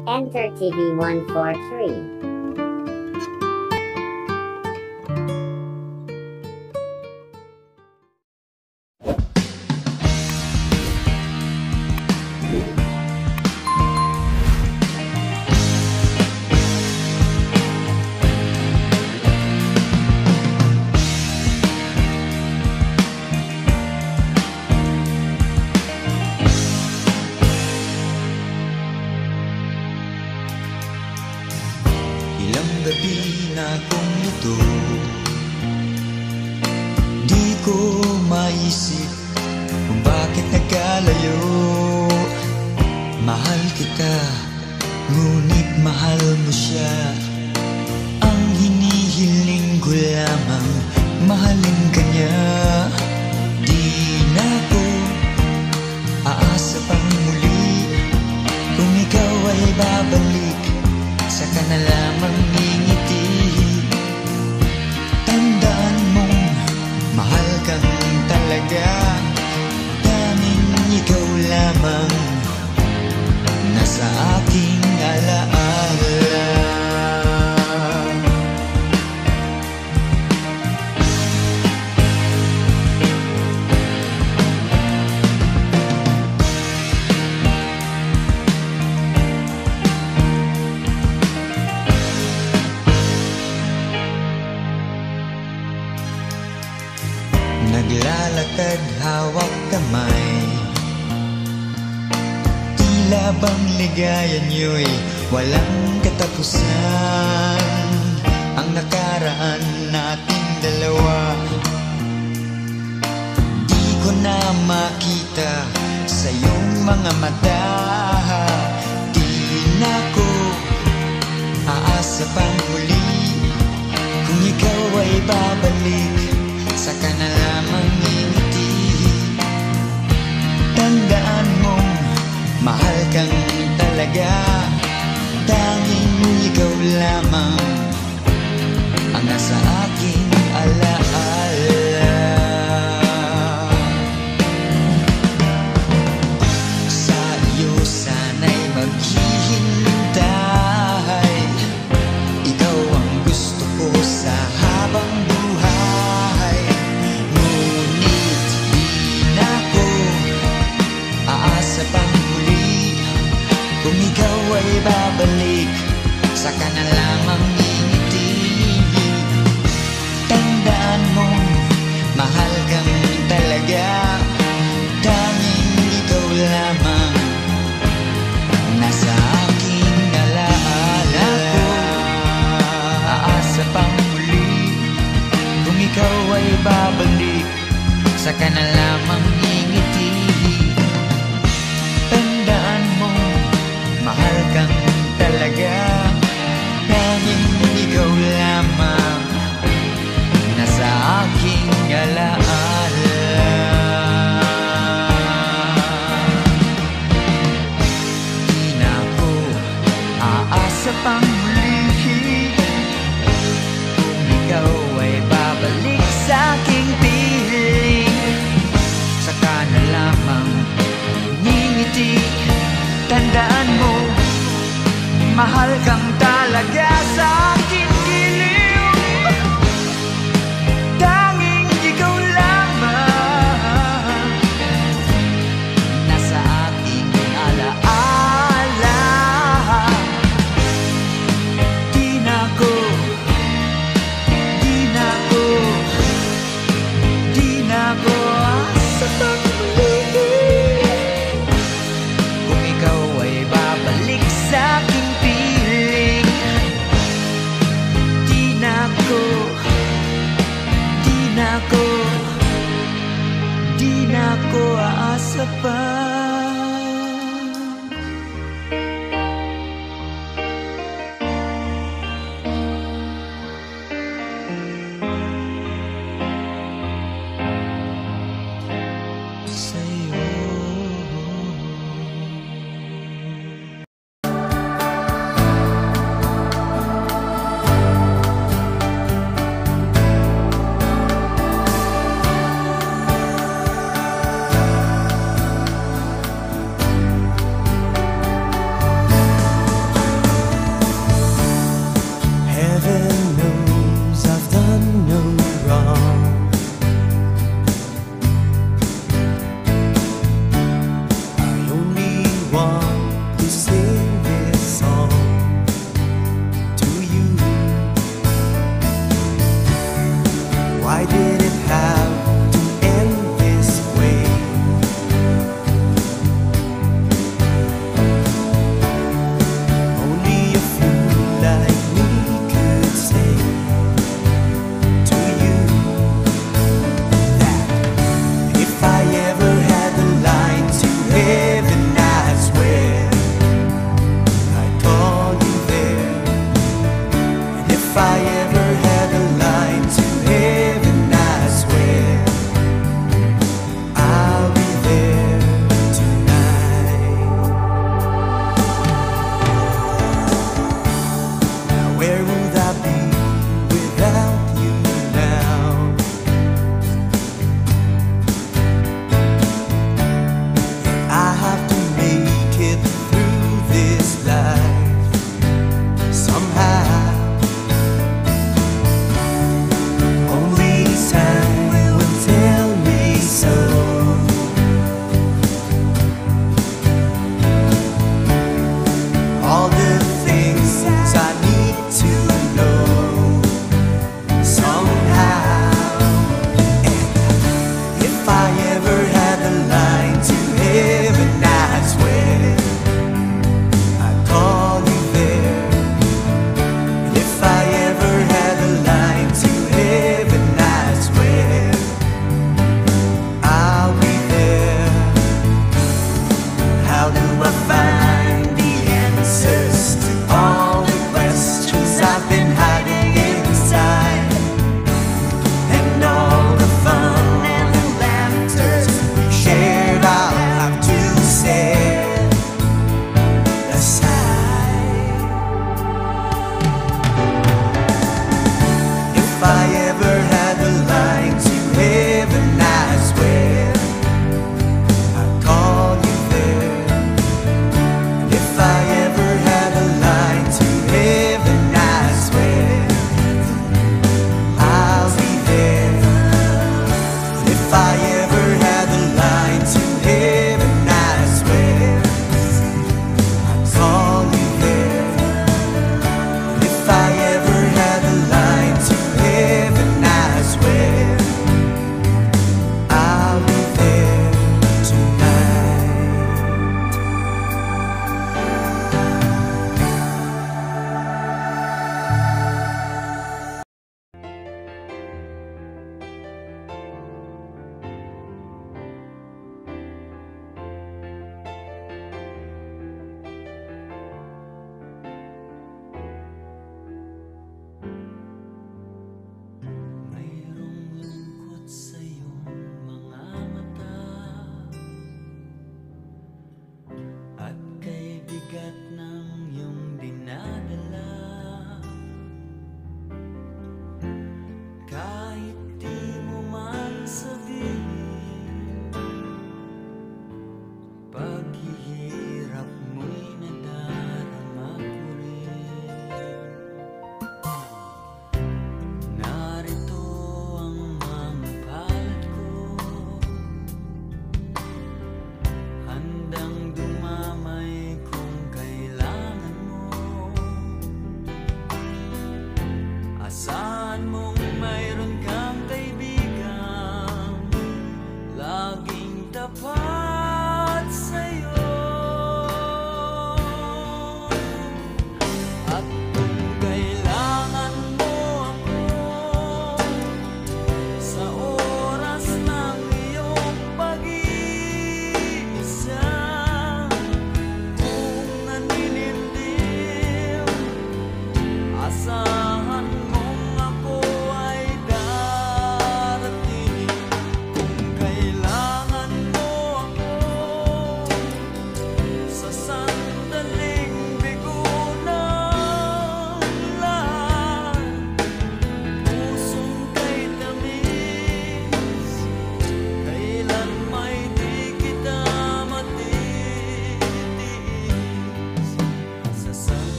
Enter TV 143. Ilang gabi na kong ito, di ko maisip kung bakit nagkalayo. Mahal kita, ngunit mahal mo siya. Ang hinihiling ko lamang, mahalin ka niya. Di na ko aasa pang muli, kung ikaw ay babalik, saka na lamang ngingiti. Tandaan mong mahal kang talaga, tanging ikaw lamang nasa aking alaala. Naglalakad hawak kamay, tila bang ligaya niyo'y walang katapusan. Ang nakaraan nating dalawa, di ko na makita sa iyong mga mata. Di na ko aasa pang huli, kung ikaw ay babalik, saka na lamang ngingiti. Tandaan mong mahal kang talaga, tanging ikaw lamang ang nasa aking alaala. Sa iyo sana'y maghihintay, ikaw ang gusto ko sa habang buhay. Ngunit di na ko aasa pang muli, kung ikaw ay babalik, saka na lamang ngingiti. Tandaan mong mahal kang talaga, tanging ikaw lamang nasa aking alaala. Aasa pang muli, kung ikaw ay babalik, saka na lamang ngingiti. Tandaan mo, mahal kang talaga, tanging ikaw lamang nasa aking alaala. Di na ko aasa pang muli, kung ikaw ay babalik sa aking piling, saka na lamang ngingiti. Tandaan mo, mahal kang talaga sa aking giliw, tanging ikaw lamang nasa aking alaala. Di na ko, di na ko, di na ko asa pang muli, kung ikaw ay babalik sa aking piling. Di na ko, di na ko, di na ko aasa pa.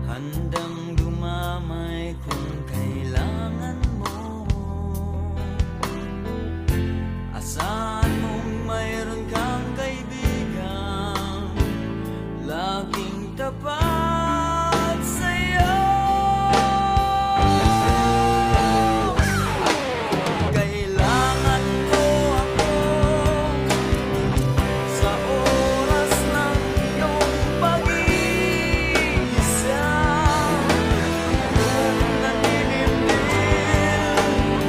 handang dumamay kung kailangan mo. Asahan mong mayroon kang kaibigan, laging tapat sa'yo. Kailangan mo ako sa oras ng iyong pag-iisa. Kung naninimbil,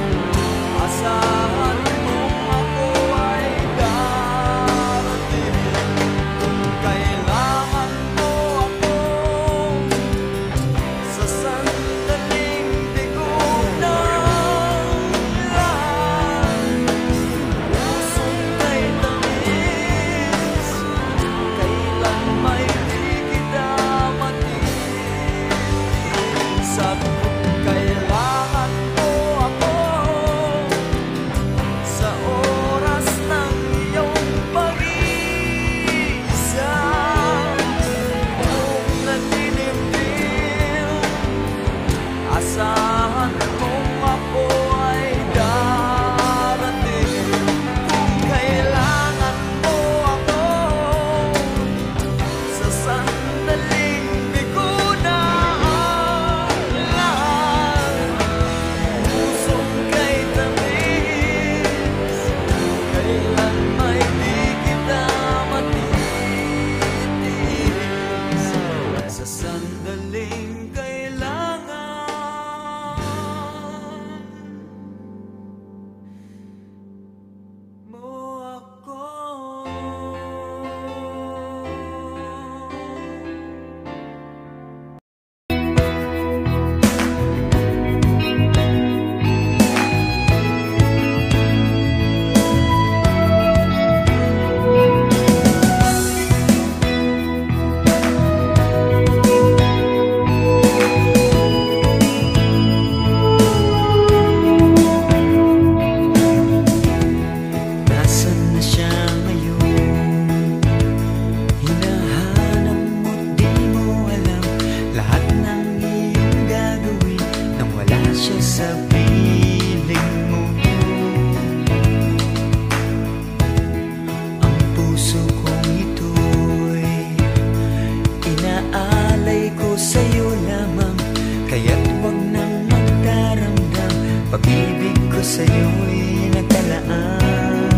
asahan mong ako ay darating. Kailangan mo ako sa sandaling bigo ng lahat. Pusong kay tamis, kailan may di kita matiis. At kung kailangan mo ako sa oras ng iyong pag-iisa, kung naninimbil, asahan mong ako ay darating. Kung kailangan mo ako sa sandaling bigo na ang lahat. Pusong kay tamis, kailan may di kita matitiis. Sa sandaling kailangan mo ako. Nasaan na siya ngayon? Hinahanap mo't di mo alam lahat ng iyong gagawin nang wala siya sa piling mo. Ang puso kong ito'y inaalay ko sa'yo lamang, kaya't wag nang magdaramdam. Pag-ibig ko sa'yo'y nagtalaan.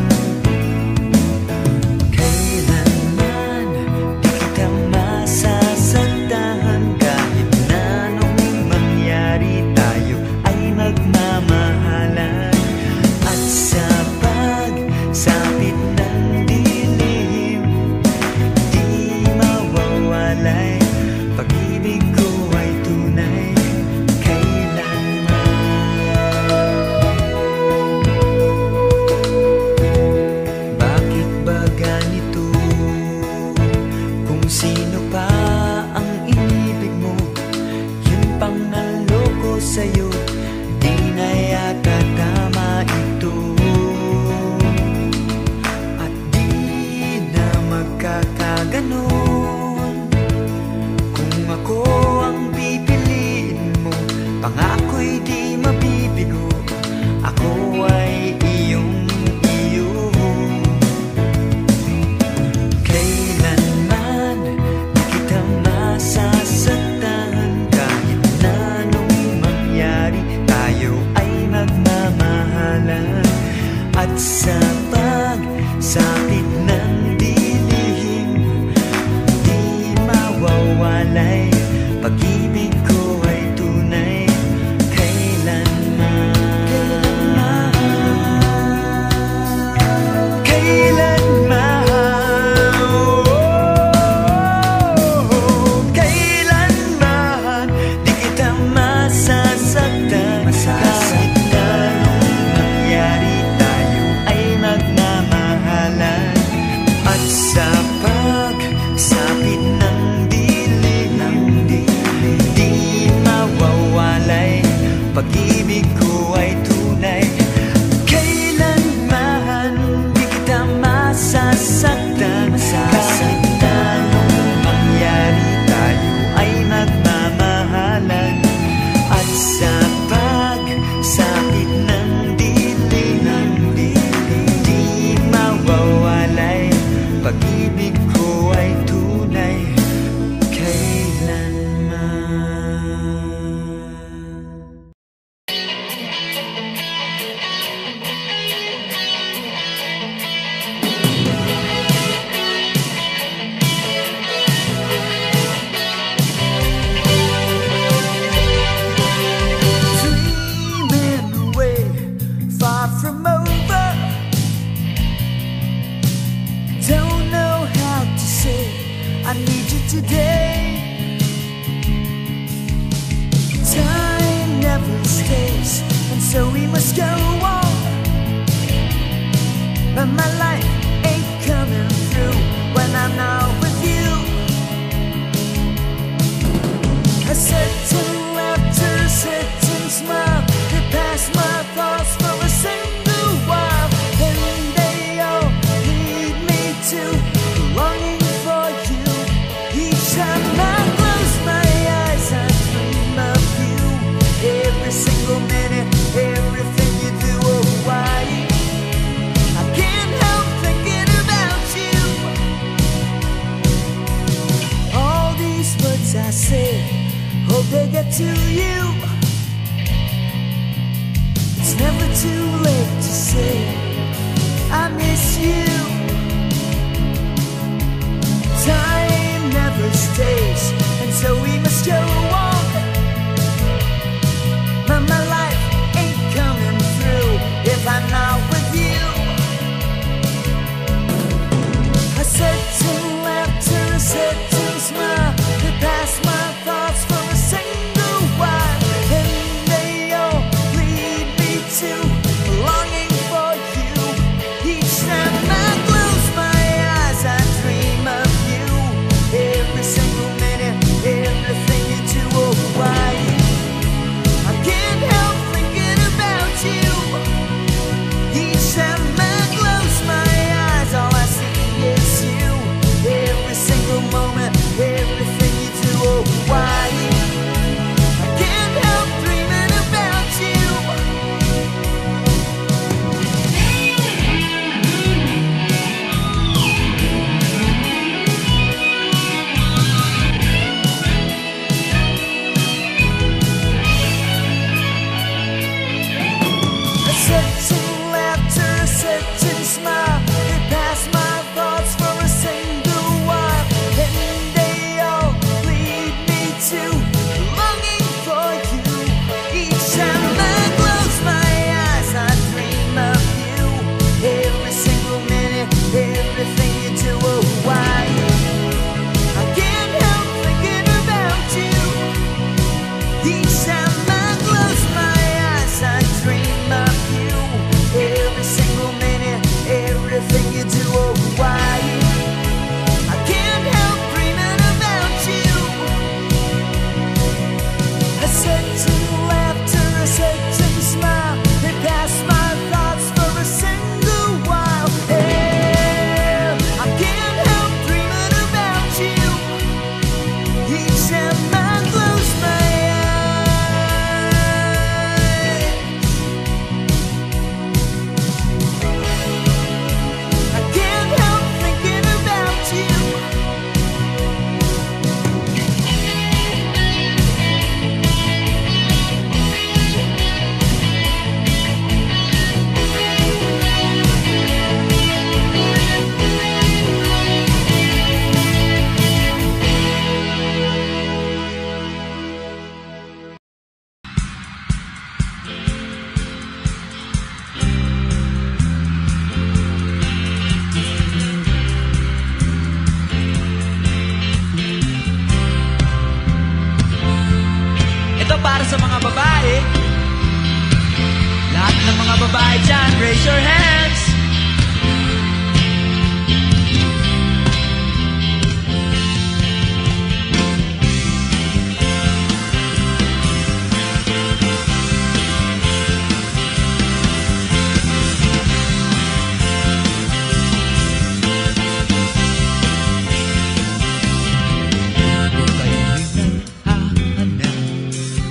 Kailanman di kita masasaktan, kahit na anong mangyari tayo ay magmamahalan. At sa pagsapit ng dilim, di mawawalay. Pag-ibig ko ay tunay kailanman. Bakit ba ganito? Kung sino pa ang inibig mo, yun pang naloko sa'yo, di na yata tama ito. At di na magkakaganon. Kung ako ang pipiliin mo, pangako'y di mabibigo. Ako ay iyong iyo. Kailanman di kita masasaktan, kahit na anong mangyari tayo ay magmamahalan. At sa pagsapit ng dilim, di mawawalay. Pag-ibig ko ay tunay stays, and so we must go on. But my life ain't coming through when I'm not with you. A certain laughter, a certain smile, they pass my thoughts for a single while, and they all lead me to longing for you. Each time I close my eyes, I dream of you. Every single minute, everything you do, oh why I can't help thinking about you. All these words I say, hope they get to you. It's never too late to say I miss you. Time never stays, and so we must go on. But my life ain't coming through if I'm not with you. A certain laughter, a certain smile, they pass my thoughts for a single while, and they all lead me to longing for you. Each time I close my eyes, I dream of you. Every single minute, everything you do, oh why I can't help thinking about you. Each time I close my eyes, all I see is you. Every single moment, everything you do, oh why I can't help dreaming about you. A certain laughter, a certain smile, they pass my thoughts for a single while, and they all lead me to longing for you. Each time I close my eyes, I dream of you. Every single minute, everything you do, oh why I can't help thinking about you. Each time I close my eyes, I dream of you. Every single minute, everything you do, oh why I can't help dreaming about you. A certain laughter, a certain smile, they pass my thoughts for a single while, and I can't help dreaming about you. Each time I close my eyes, I can't help thinking about you. Ito para sa mga babae. Lahat ng mga babae dyan, raise your hands.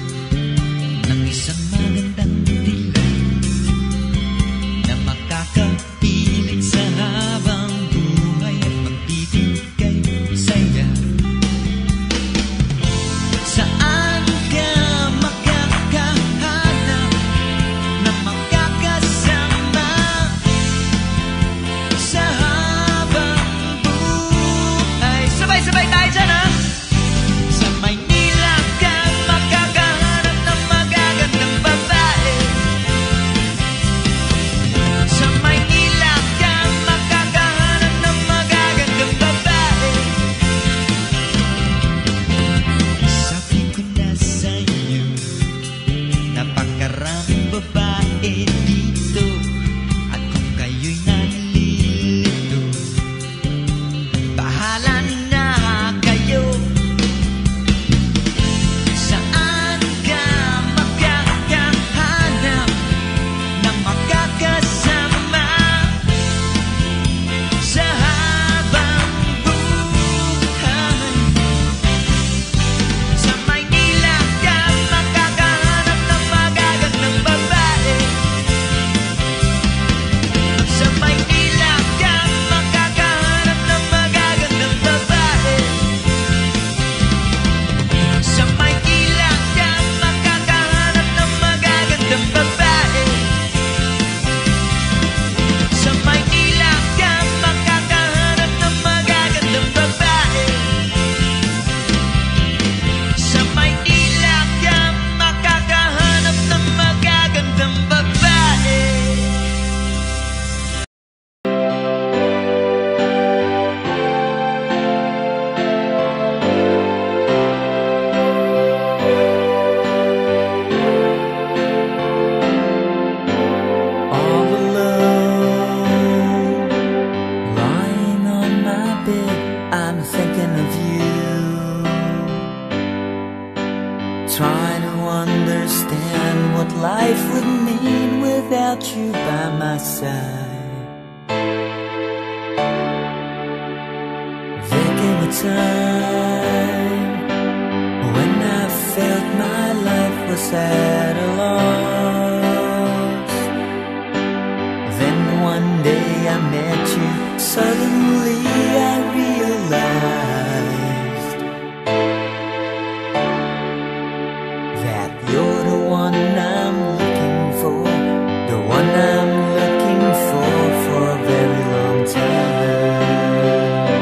Ng isang magandang dilan na makaka trying to understand what life would mean without you by my side. There came a time when I felt my life was at a loss. Then one day I met you, suddenly I realized that you're the one I'm looking for, the one I'm looking for a very long time.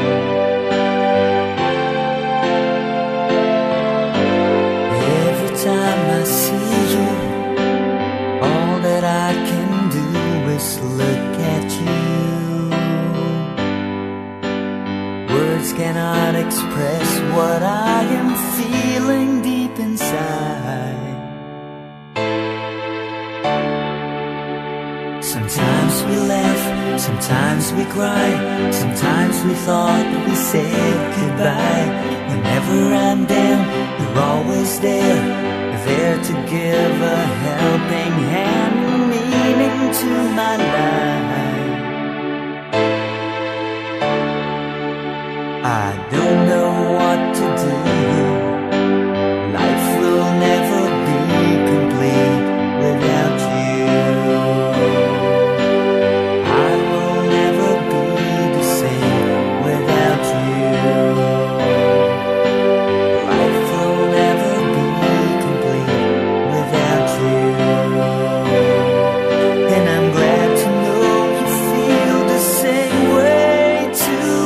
Every time I see you, all that I can do is look at you. Words cannot express what I am feeling deep inside. Sometimes we laugh, sometimes we cry, sometimes we thought we said goodbye. Whenever I'm down, you're always there, there to give a helping hand, meaning to my life. I don't know what to do. Life will never be complete without you. I will never be the same without you. Life will never be complete without you. And I'm glad to know you feel the same way too.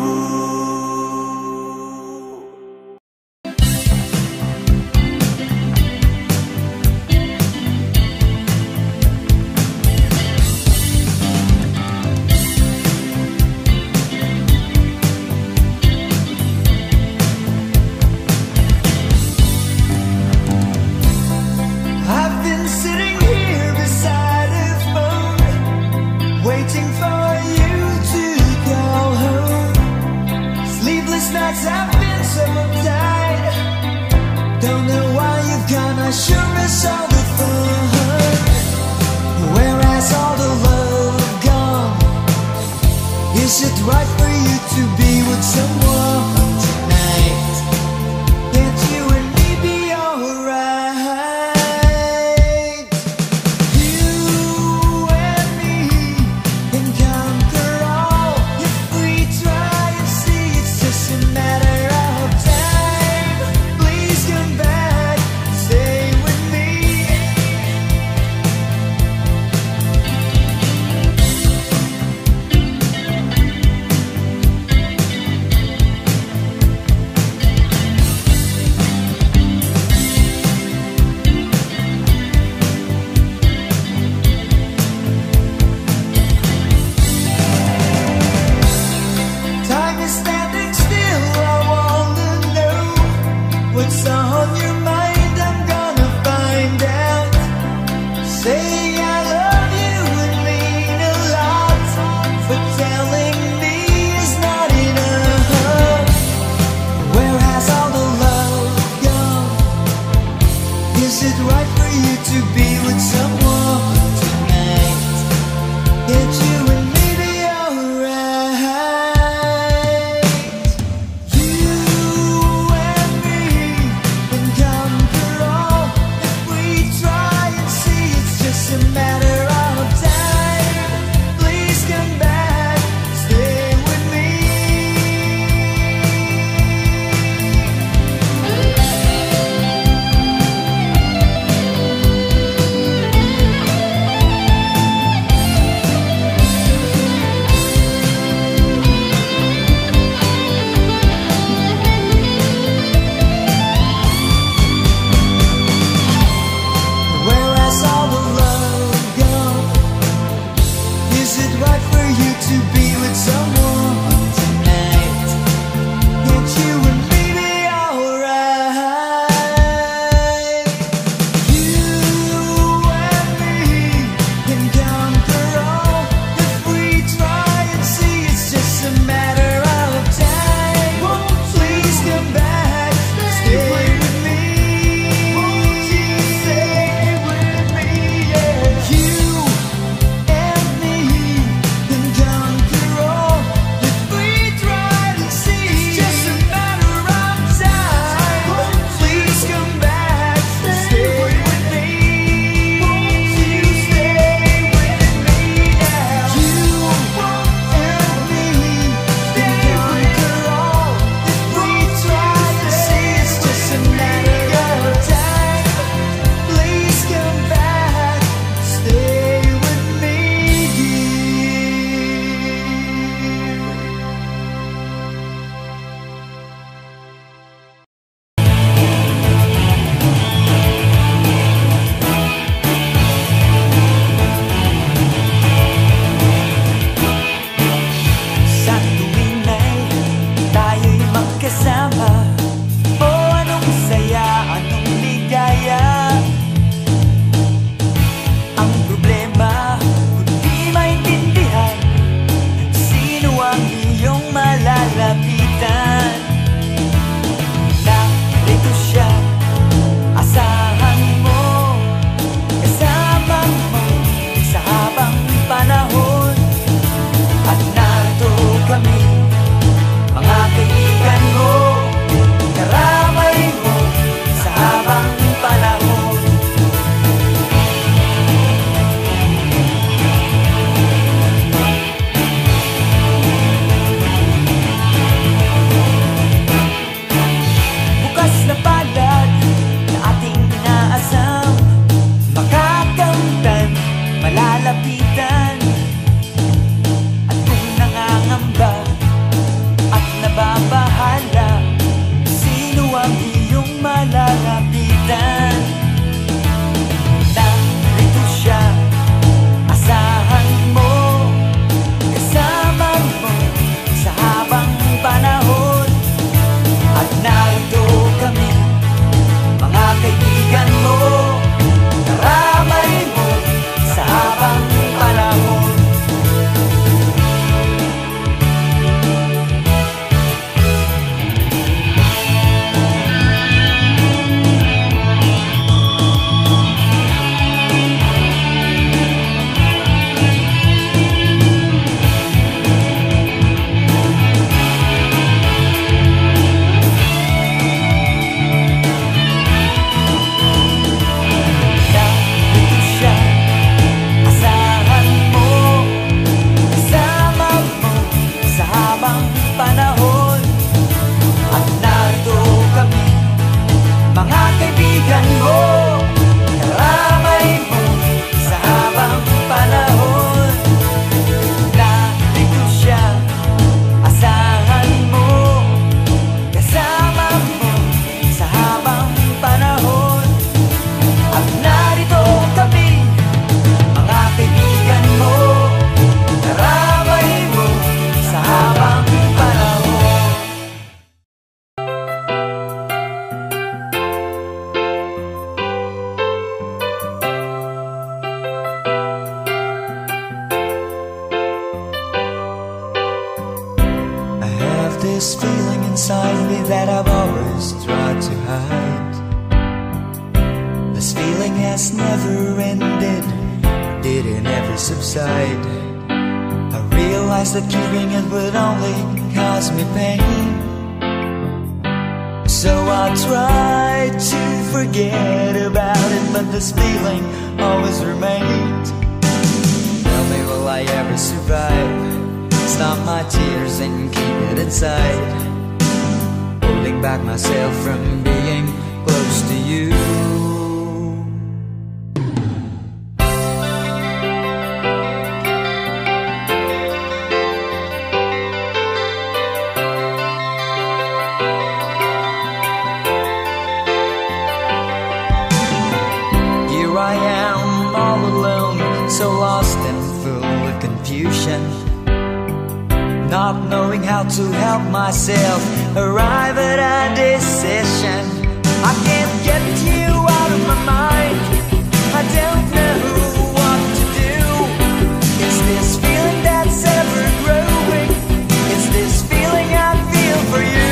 I've been sitting here beside a phone, waiting for you to call home. Sleepless nights I've been so tired, don't know why you've gone, I sure miss all the fun. Where has all the love gone? Is it right for you to be with someone tonight? Can't you and me be alright? You and me can conquer all if we try and see. It's just a matter of time. Please come back, stay with me. Time is standing still, I wanna know what's on your mind, I'm gonna find out. Saying I love you would mean a lot, but telling me is not enough. Where has all the love gone? Is it right for you to be with someone tonight? Can't you and me be alright? You and me can conquer all if we try and see. It's just a matter of time. Please come back, stay with me. that I've always tried to hide. This feeling has never ended, didn't ever subside. I realized that keeping it would only cause me pain. So I tried to forget about it, but this feeling always remained. Tell me, will I ever survive? Stop my tears and keep it inside, holding back myself from being close to you. Here I am all alone, so lost and full of confusion, not knowing how to help myself arrive at a decision. I can't get you out of my mind, I don't know what to do. It's this feeling that's ever growing, it's this feeling I feel for you.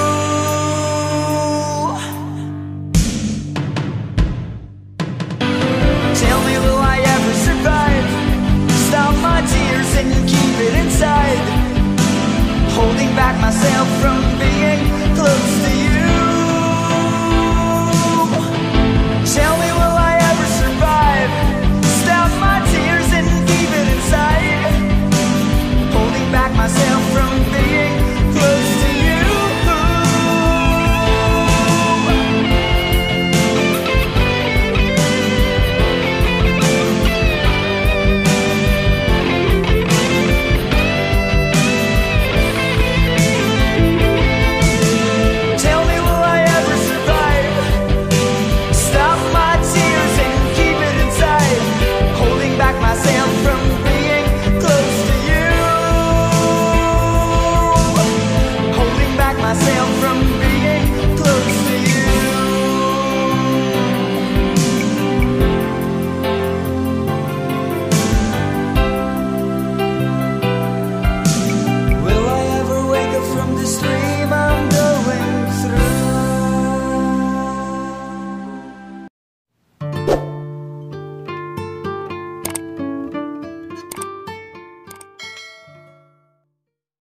Tell me, will I ever survive? Stop my tears and keep it inside, holding back myself from